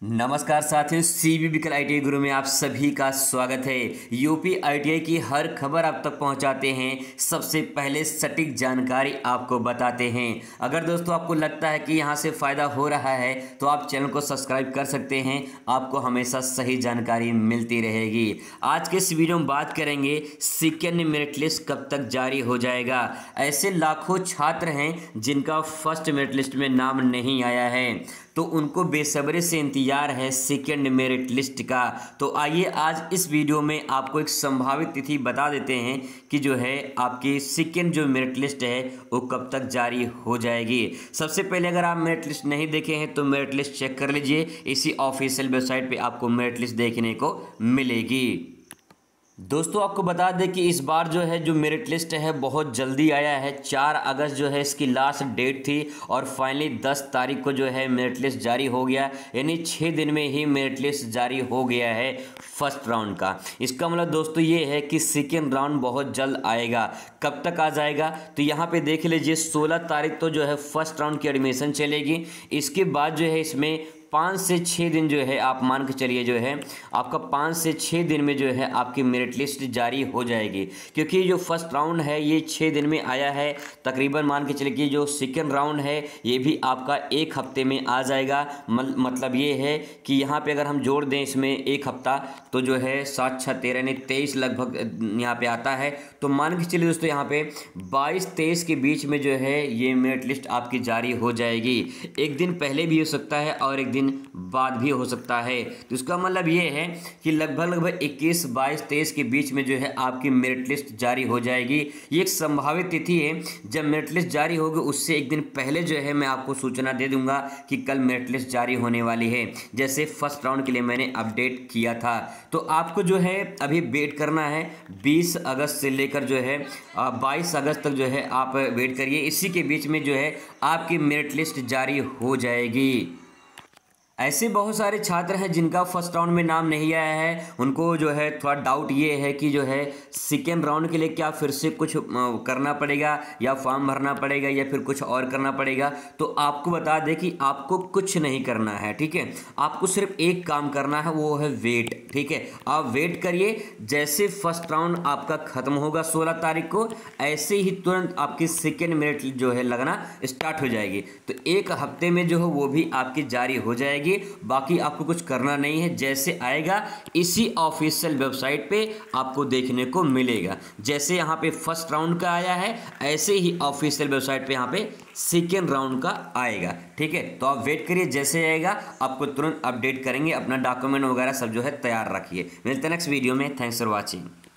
नमस्कार साथियों, सीबीबीकल आईटीआई गुरु में आप सभी का स्वागत है। यूपी आईटीआई की हर खबर आप तक पहुंचाते हैं, सबसे पहले सटीक जानकारी आपको बताते हैं। अगर दोस्तों आपको लगता है कि यहां से फ़ायदा हो रहा है तो आप चैनल को सब्सक्राइब कर सकते हैं, आपको हमेशा सही जानकारी मिलती रहेगी। आज के इस वीडियो में बात करेंगे सेकेंड मेरिट लिस्ट कब तक जारी हो जाएगा। ऐसे लाखों छात्र हैं जिनका फर्स्ट मेरिट लिस्ट में नाम नहीं आया है, तो उनको बेसब्री से इंतजार है सेकेंड मेरिट लिस्ट का। तो आइए आज इस वीडियो में आपको एक संभावित तिथि बता देते हैं कि जो है आपकी सेकेंड जो मेरिट लिस्ट है वो कब तक जारी हो जाएगी। सबसे पहले अगर आप मेरिट लिस्ट नहीं देखे हैं तो मेरिट लिस्ट चेक कर लीजिए, इसी ऑफिशियल वेबसाइट पे आपको मेरिट लिस्ट देखने को मिलेगी। दोस्तों आपको बता दें कि इस बार जो है जो मेरिट लिस्ट है बहुत जल्दी आया है। 4 अगस्त जो है इसकी लास्ट डेट थी और फाइनली 10 तारीख को जो है मेरिट लिस्ट जारी हो गया, यानी 6 दिन में ही मेरिट लिस्ट जारी हो गया है फर्स्ट राउंड का। इसका मतलब दोस्तों ये है कि सेकेंड राउंड बहुत जल्द आएगा। कब तक आ जाएगा तो यहाँ पे देख लीजिए, 16 तारीख तो जो है फर्स्ट राउंड की एडमिशन चलेगी। इसके बाद जो है इसमें 5 से 6 दिन जो है आप मान के चलिए जो है आपका 5 से 6 दिन में जो है आपकी मेरिट लिस्ट जारी हो जाएगी, क्योंकि जो फर्स्ट राउंड है ये 6 दिन में आया है। तकरीबन मान के चलिए कि जो सेकेंड राउंड है ये भी आपका 1 हफ्ते में आ जाएगा। मतलब ये है कि यहाँ पे अगर हम जोड़ दें इसमें 1 हफ्ता तो जो है 7 6 13 यानी 23 लगभग यहाँ पे आता है। तो मान के चलिए दोस्तों यहाँ पे 22-23 के बीच में जो है ये मेरिट लिस्ट आपकी जारी हो जाएगी। एक दिन पहले भी हो सकता है और एक दिन बाद भी हो सकता है। तो इसका मतलब ये है कि लगभग 21, 22, 23 के बीच में जो है आपकी मेरिट लिस्ट जारी हो जाएगी। ये एक संभावित तिथि है। जब मेरिट लिस्ट जारी होगी उससे एक दिन पहले जो है मैं आपको सूचना दे दूंगा कि कल मेरिट लिस्ट जारी होने वाली है, जैसे फर्स्ट राउंड के लिए मैंने अपडेट किया था। तो आपको जो है अभी वेट करना है। 20 अगस्त से लेकर जो है 22 अगस्त तक जो है आप वेट करिए। इसी के बीच में जो है आपकी मेरिट लिस्ट जारी हो जाएगी। ऐसे बहुत सारे छात्र हैं जिनका फर्स्ट राउंड में नाम नहीं आया है, उनको जो है थोड़ा डाउट ये है कि जो है सेकेंड राउंड के लिए क्या फिर से कुछ करना पड़ेगा या फॉर्म भरना पड़ेगा या फिर कुछ और करना पड़ेगा। तो आपको बता दें कि आपको कुछ नहीं करना है, ठीक है। आपको सिर्फ एक काम करना है, वो है वेट, ठीक है। आप वेट करिए, जैसे फर्स्ट राउंड आपका खत्म होगा 16 तारीख को, ऐसे ही तुरंत आपकी सेकेंड मेरिट जो है लगना स्टार्ट हो जाएगी। तो 1 हफ्ते में जो है वो भी आपकी जारी हो जाएगी। बाकी आपको कुछ करना नहीं है, जैसे आएगा इसी ऑफिशियल वेबसाइट पे आपको देखने को मिलेगा। जैसे यहाँ पे फर्स्ट राउंड का आया है ऐसे ही ऑफिशियल वेबसाइट पे यहाँ पे सेकेंड राउंड का आएगा, ठीक है। तो आप वेट करिए, जैसे आएगा आपको तुरंत अपडेट करेंगे। अपना डॉक्यूमेंट वगैरह सब जो है तैयार रखिए। मिलते हैं नेक्स्ट वीडियो में। Thanks for watching.